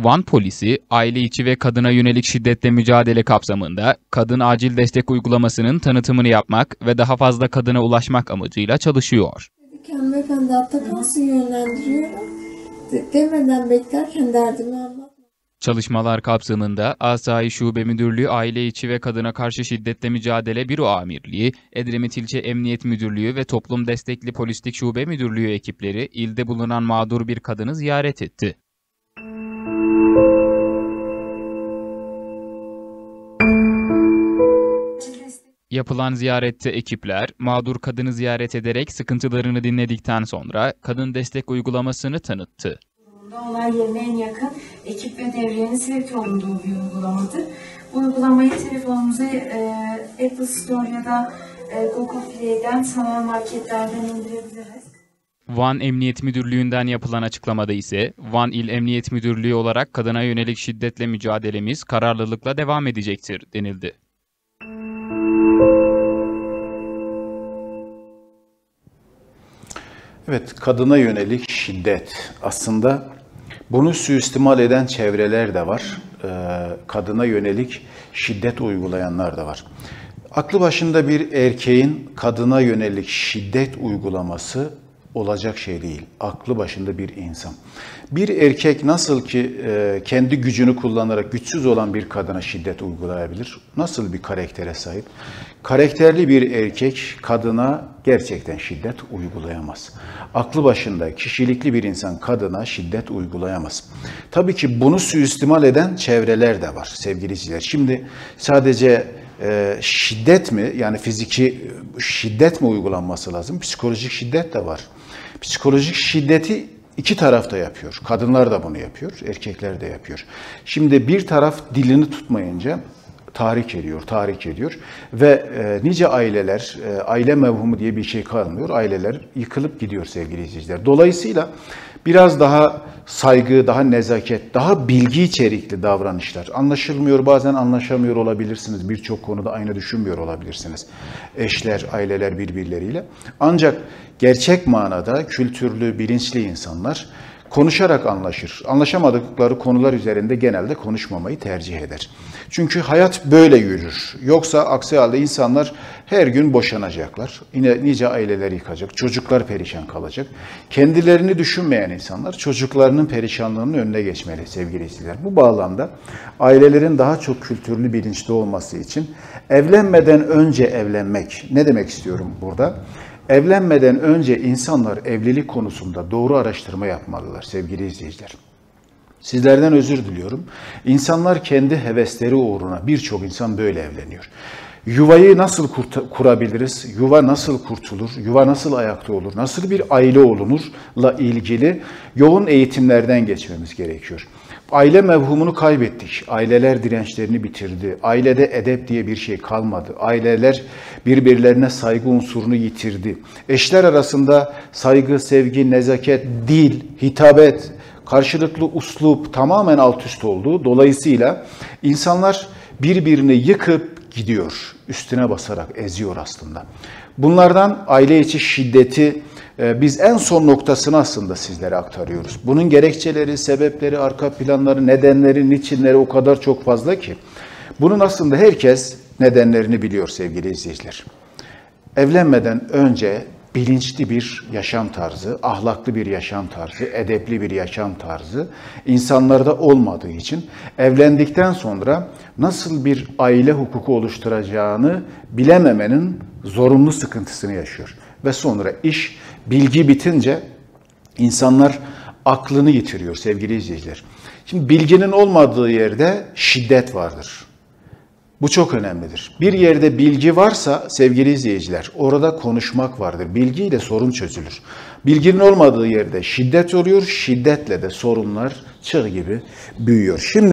Van polisi, aile içi ve kadına yönelik şiddetle mücadele kapsamında kadın acil destek uygulamasının tanıtımını yapmak ve daha fazla kadına ulaşmak amacıyla çalışıyor. Hanımefendi altta kalsın yönlendiriyorum. Demeden beklerken derdimi anlatma. Çalışmalar kapsamında Asayiş Şube Müdürlüğü Aile İçi ve Kadına Karşı Şiddetle Mücadele Büro Amirliği, Edremit İlçe Emniyet Müdürlüğü ve Toplum Destekli Polislik Şube Müdürlüğü ekipleri ilde bulunan mağdur bir kadını ziyaret etti. Yapılan ziyarette ekipler, mağdur kadını ziyaret ederek sıkıntılarını dinledikten sonra kadın destek uygulamasını tanıttı. Olay yerine en yakın ekip ve devriyenin sevk olunduğu bir uygulamadır. Bu uygulamayı telefonumuza Apple Store ya da Google Play'den, sanal marketlerden indirebiliriz. Van Emniyet Müdürlüğü'nden yapılan açıklamada ise, Van İl Emniyet Müdürlüğü olarak kadına yönelik şiddetle mücadelemiz kararlılıkla devam edecektir denildi. Evet, kadına yönelik şiddet. Aslında bunu suistimal eden çevreler de var. Kadına yönelik şiddet uygulayanlar da var. Aklı başında bir erkeğin kadına yönelik şiddet uygulaması olacak şey değil. Aklı başında bir insan. Bir erkek nasıl ki kendi gücünü kullanarak güçsüz olan bir kadına şiddet uygulayabilir? Nasıl bir karaktere sahip? Karakterli bir erkek kadına gerçekten şiddet uygulayamaz. Aklı başında kişilikli bir insan kadına şiddet uygulayamaz. Tabii ki bunu suistimal eden çevreler de var sevgili izleyiciler. Şimdi sadece şiddet mi, yani fiziki şiddet mi uygulanması lazım? Psikolojik şiddet de var. Psikolojik şiddeti iki taraf da yapıyor. Kadınlar da bunu yapıyor, erkekler de yapıyor. Şimdi bir taraf dilini tutmayınca tahrik ediyor ve nice aileler, aile mevhumu diye bir şey kalmıyor. Aileler yıkılıp gidiyor sevgili izleyiciler. Dolayısıyla biraz daha saygı, daha nezaket, daha bilgi içerikli davranışlar. Anlaşılmıyor, bazen anlaşamıyor olabilirsiniz. Birçok konuda aynı düşünmüyor olabilirsiniz. Eşler, aileler birbirleriyle. Ancak gerçek manada kültürlü, bilinçli insanlar konuşarak anlaşır. Anlaşamadıkları konular üzerinde genelde konuşmamayı tercih eder. Çünkü hayat böyle yürür. Yoksa aksi halde insanlar her gün boşanacaklar. Yine nice aileler yıkacak, çocuklar perişan kalacak. Kendilerini düşünmeyen insanlar çocuklarının perişanlığının önüne geçmeli sevgili izleyiciler. Bu bağlamda ailelerin daha çok kültürlü, bilinçli olması için evlenmeden önce evlenmek, ne demek istiyorum burada? Evlenmeden önce insanlar evlilik konusunda doğru araştırma yapmalılar sevgili izleyiciler. Sizlerden özür diliyorum. İnsanlar kendi hevesleri uğruna, birçok insan böyle evleniyor. Yuvayı nasıl kurabiliriz? Yuva nasıl kurtulur? Yuva nasıl ayakta olur? Nasıl bir aile olunurla ilgili yoğun eğitimlerden geçmemiz gerekiyor. Aile mevhumunu kaybettik. Aileler dirençlerini bitirdi. Ailede edep diye bir şey kalmadı. Aileler birbirlerine saygı unsurunu yitirdi. Eşler arasında saygı, sevgi, nezaket, dil, hitabet, karşılıklı uslup tamamen alt üst oldu. Dolayısıyla insanlar birbirini yıkıp gidiyor. Üstüne basarak eziyor aslında. Bunlardan aile içi şiddeti biz en son noktasını aslında sizlere aktarıyoruz. Bunun gerekçeleri, sebepleri, arka planları, nedenleri, niçinleri o kadar çok fazla ki. Bunun aslında herkes nedenlerini biliyor sevgili izleyiciler. Evlenmeden önce bilinçli bir yaşam tarzı, ahlaklı bir yaşam tarzı, edepli bir yaşam tarzı insanlarda olmadığı için evlendikten sonra nasıl bir aile hukuku oluşturacağını bilememenin zorunlu sıkıntısını yaşıyor. Ve sonra iş, bilgi bitince insanlar aklını yitiriyor sevgili izleyiciler. Şimdi bilginin olmadığı yerde şiddet vardır. Bu çok önemlidir. Bir yerde bilgi varsa sevgili izleyiciler, orada konuşmak vardır. Bilgiyle sorun çözülür. Bilginin olmadığı yerde şiddet oluyor, şiddetle de sorunlar çığ gibi büyüyor. Şimdi